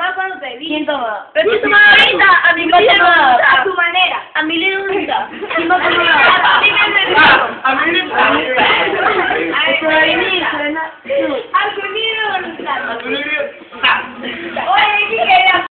tomar cuando te vi. ¿Quién toma? Pero ¿Quién tú toma tomas ahorita? A mí me a toma. tu manera. A mí le gusta. ¿Quién va a tomar?